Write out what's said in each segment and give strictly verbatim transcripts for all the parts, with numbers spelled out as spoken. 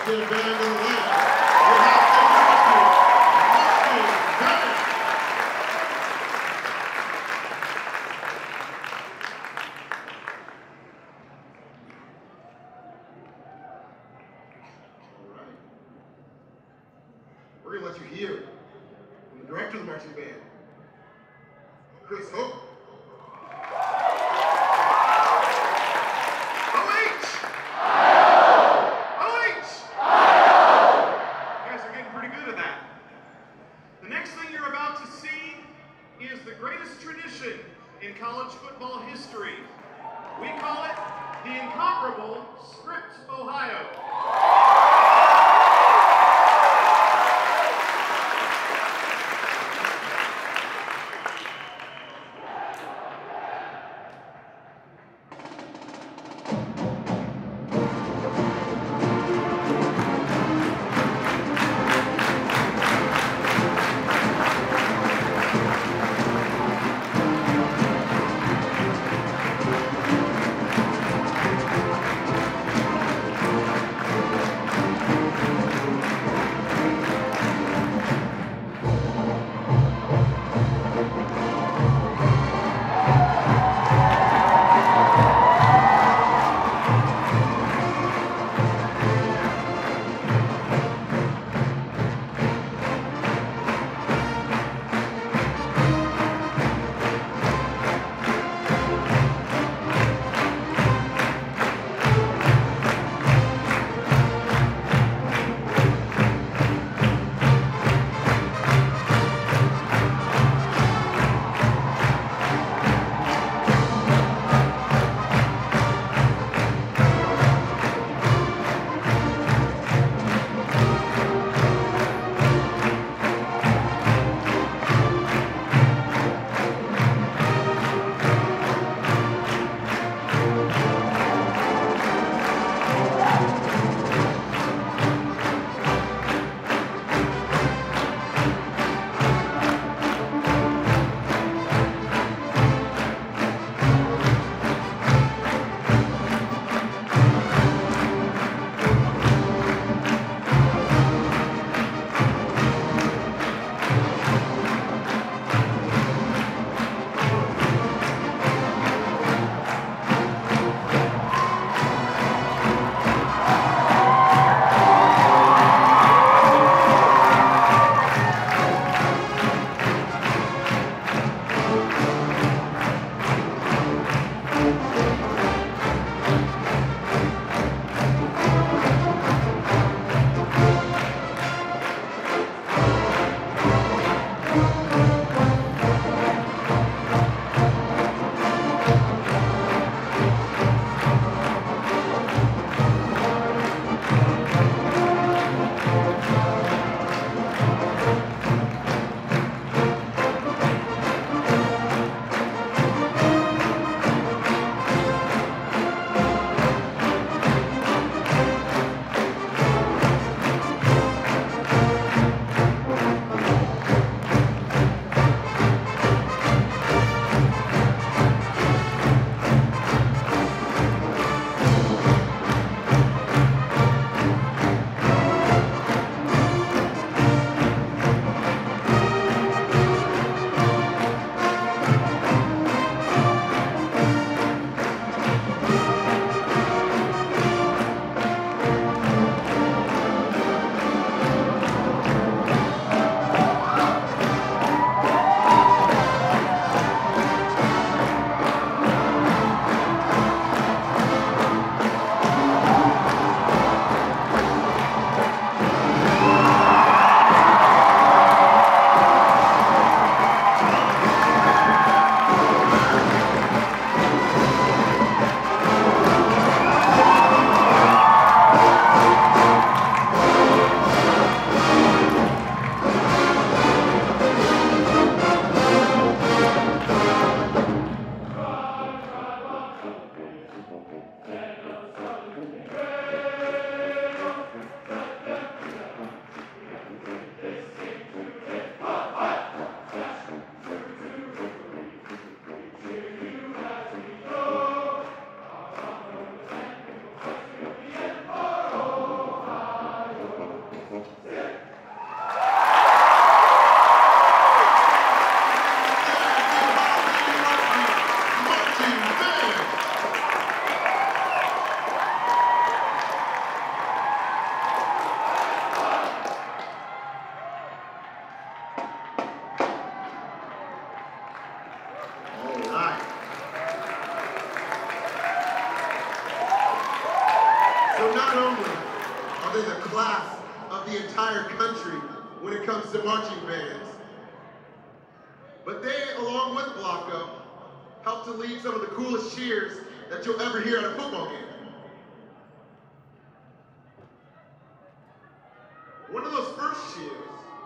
Varsity band in the land. We have We're going to let you hear from the director of the marching band, Chris Hope. O H! O H! You guys are getting pretty good at that. The next thing you're about to see is the greatest tradition in college football history. We call it the incomparable Script Ohio. not only are they the class of the entire country when it comes to marching bands, but they, along with Blocko, help to lead some of the coolest cheers that you'll ever hear at a football game. One of those first cheers,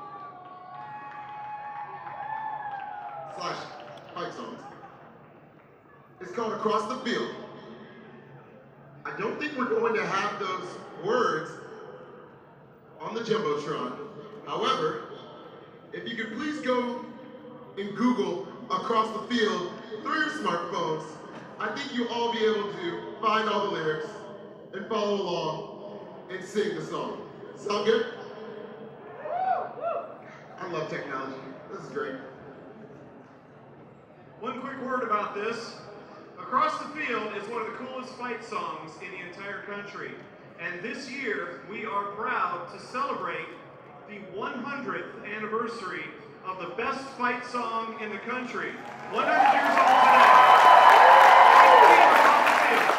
slash fight songs, is called Across the Field. I don't think we're going to have those words on the Jumbotron. However, if you could please go and Google Across the Field through your smartphones, I think you'll all be able to find all the lyrics and follow along and sing the song. Sound good? I love technology. This is great. One quick word about this. Across the Field is one of the coolest fight songs in the entire country. And this year, we are proud to celebrate the one hundredth anniversary of the best fight song in the country. one hundred years old today. Across the Field.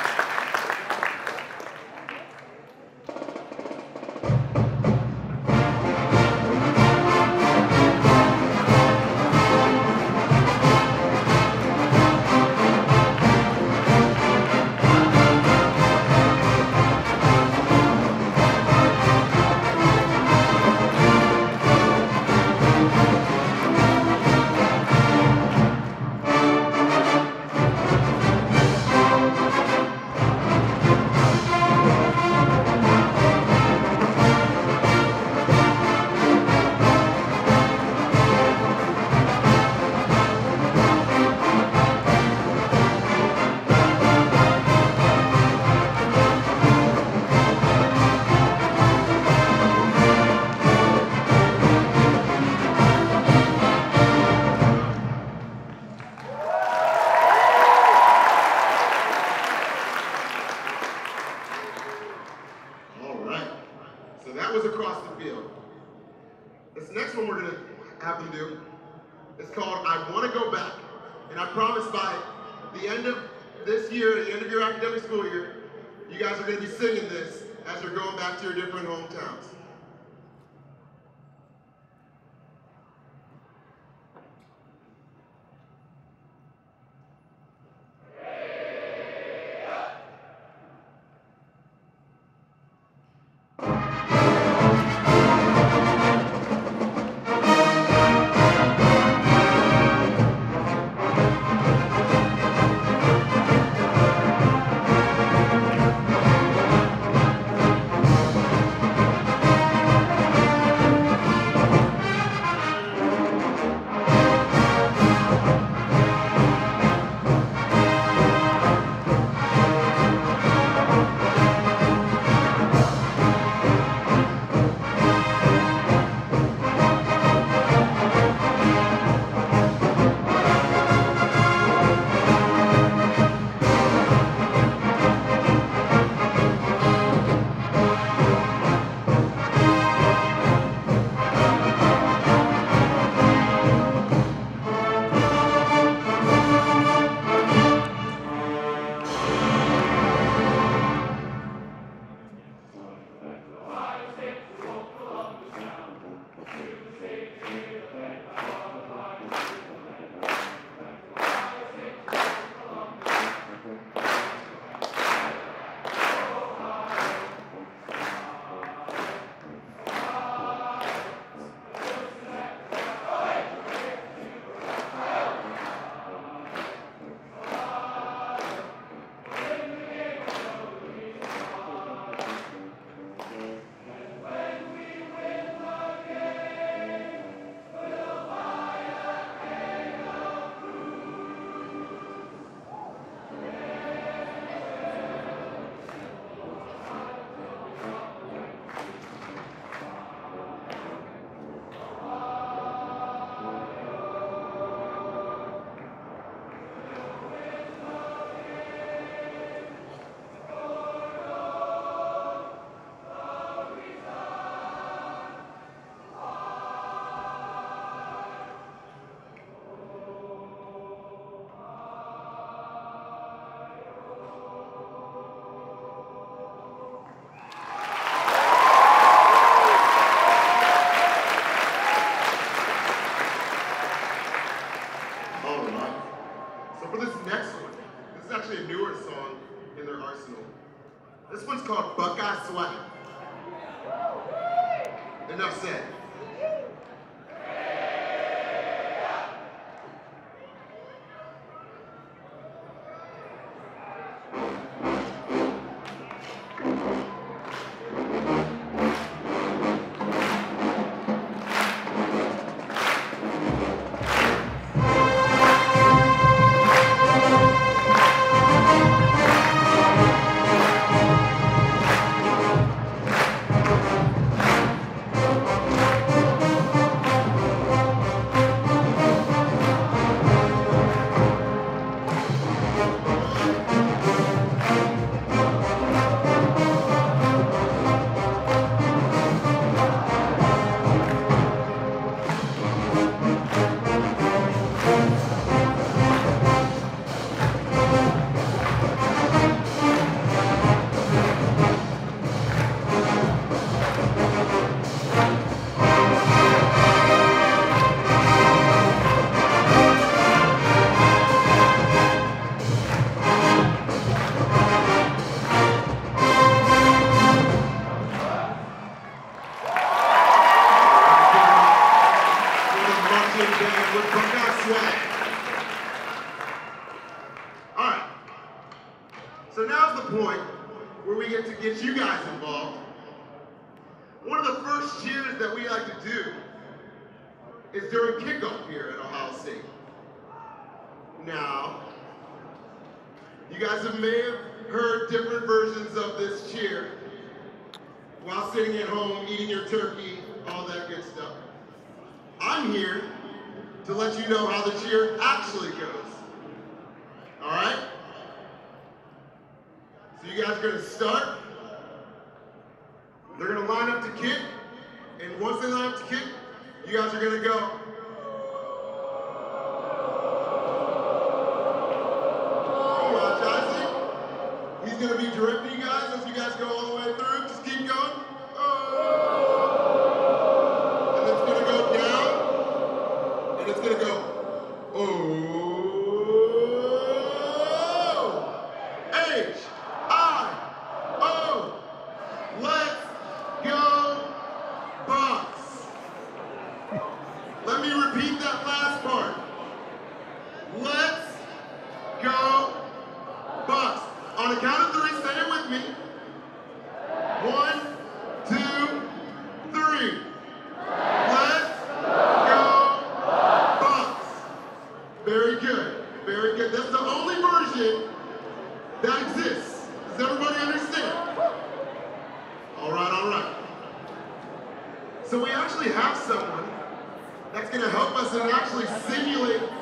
To your different hometowns. actually a newer song in their arsenal. This one's called Buckeye Swag. Enough said. With Buckeye Swag. All right. So now's the point where we get to get you guys involved. One of the first cheers that we like to do is during kickoff here at Ohio State. Now, you guys have may have heard different versions of this cheer while sitting at home, eating your turkey, all that good stuff. I'm here to let you know how the cheer actually goes. All right? So you guys are gonna start. They're gonna line up to kick, and once they line up to kick, you guys are gonna go. Watch Isaac. He's gonna be directing you guys as you guys go all the way through. Just keep going. And it's gonna go down. And it's gonna go, oh, H, I, O, let's go, Bucks. Let me repeat that last part. Let's go, Bucks. On the count of three, say it with me. One, two, three. Let's go, Bucks. Very good, very good. That's the only version that exists. Does everybody understand? All right, all right. So we actually have someone that's gonna help us and actually simulate